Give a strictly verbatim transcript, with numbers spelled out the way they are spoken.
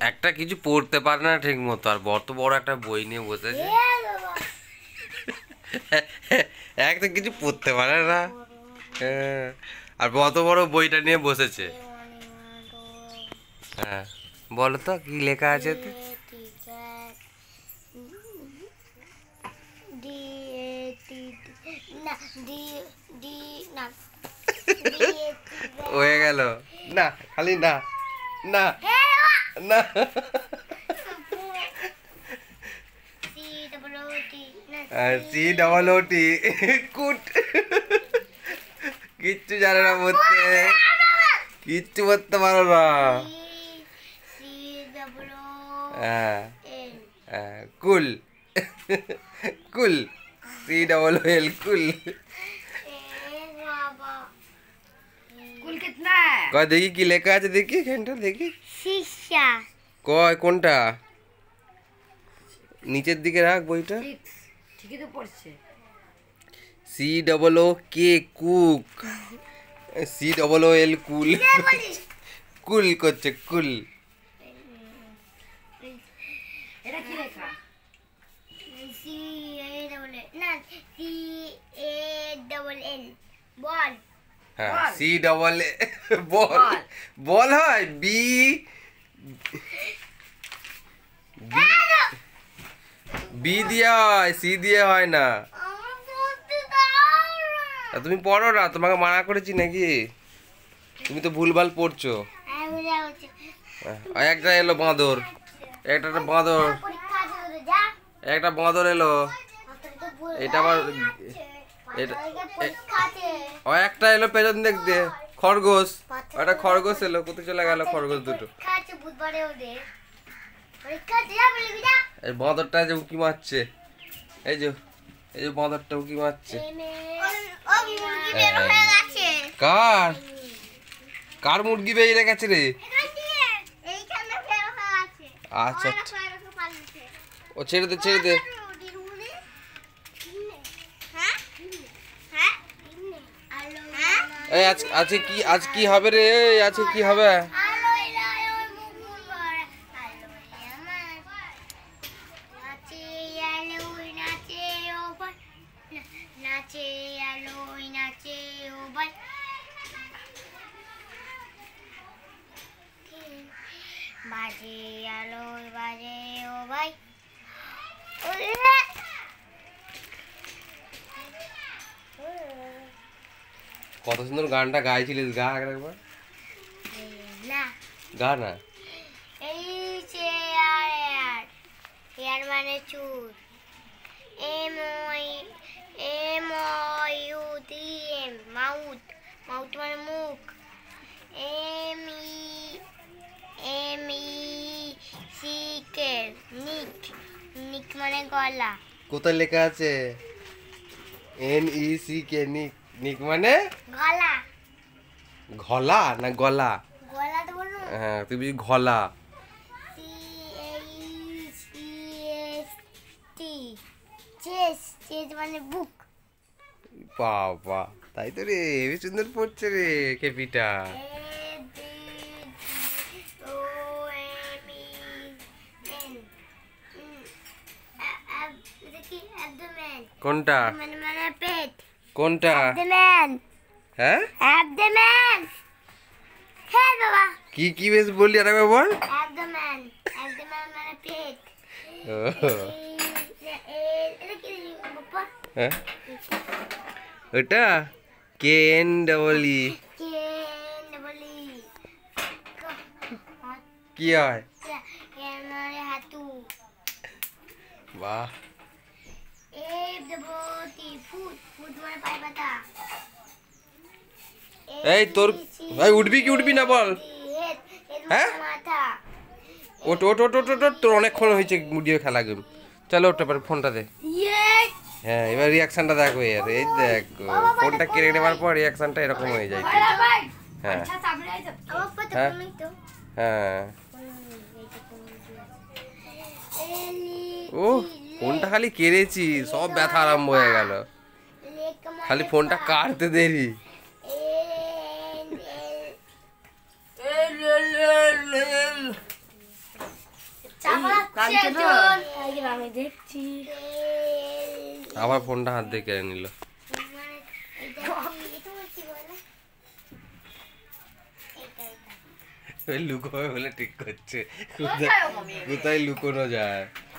একটা কিছু পড়তে পারে না ঠিক মতো, আর বড় বড় একটা বই নিয়ে বসেছে। একটা কিছু পড়তে পারে না, হ্যাঁ, আর বড় বড় বইটা নিয়ে বসেছে। হ্যাঁ, বলো তো কি লেখা আছে এতে? হয়ে গেল না, খালি না না না। সি ডবল ও টি কুট। কিচ্ছু জানে না বলতে, কিচ্ছু বলতে পারো না। হ্যাঁ হ্যাঁ, কুল কুল, সি ডবল ও এল কুল। কয় দেখি কি লেখা আছে, দেখি এখানটা দেখি। কয় কোনটা? নিচের দিকে রাখ বইটা। ঠিকই তো পড়ছে। C double O K cook, C double O L cool. Cool করছে কুল। এটা কি লেখা? সি এ ডবল এল না, সি এ ডবল এল বল। হ্যাঁ, সি ডবল বল, বল হয়। বি বি দিয়ে হয়, সি দিয়ে হয় না। তুমি পড়ো না, তোমাকে মানা করেছি নাকি? তুমি তো ভুলভাল পড়ছো। একটা এলো বাঁদর, একটা বাঁদর, একটা বাঁদর এলো। এটা আবার একটা এলো পেছন দেখতে, খরগোশ। একটা খরগোশ এলো, কোথায় চলে গেল খরগোশ দুটো? এই বাঁদরটা যে উঁকি মারছে, এই যে এই যে বাঁদরটা উঁকি মারছে। কার কার মুরগি বেরিয়ে গেছে রে? আচ্ছা, ও ছেড়ে দে ছেড়ে দে। এই আজ আজকে কি আজ কি হবে রে? আজকে কি হবে? বাজে আলো বাজে ও ভাই, কত সুন্দর গানটা গাইছিলিস, গা একবার গা না। এই চেয়ার হেয়ার মানে চুল, M O M O U T M mouth, mouth মানে মুখ, M E M E C K nick, nick মানে গলা। কোথায় লেখা আছে? N E C K nick, nick মানে গলা। ঘলা না গলা? গলা তো বলো। হ্যাঁ, তুমি ঘলা। C H E S T, chest, chest মানে বুক। বাবা, তাই তো রে, হেবি সুন্দর পড়ছে রে কেপিটা। কোনটা মানে পেট, কোনটা? হ্যাঁ অ্যাবডোমেন। হ্যাঁ বাবা, কি কি বেশ বললি আর একবার বল। অ্যাবডোমেন, অ্যাবডোমেন মানে পেট। এটা কি বাবা? হ্যাঁ, ওটা K N double E. K N double E কি হয়? মানে হাতু। বাহ। F double T foot, foot মানে পায়ে পাতা। এই তোর ভাই উঠবি কি উঠবি না বল? হ্যাঁ, মাথা। ওট ওট ওট ওট ওট, তোর অনেকক্ষণ হয়েছে ভিডিও খেলা গেম। চলো ওটা পরে ফোনটা দে। হ্যাঁ, এবার রিয়াকশনটা দেখো। এর এই দেখ, ফোনটা কেড়ে নেওয়ার পর রিয়াকশনটা এরকম হয়ে যায়। হ্যাঁ হ্যাঁ হ্যাঁ। ও ফোনটা খালি কেড়েছি, সব ব্যথা আরম্ভ হয়ে গেল। খালি ফোনটা কাটতে দেরি। টানছে না আমি দেখছি আবার ফোনটা হাত দিয়ে কেড়ে নিল। লুকোবে বলে ঠিক করছে, কোথায় কোথায় লুকোনো যায়।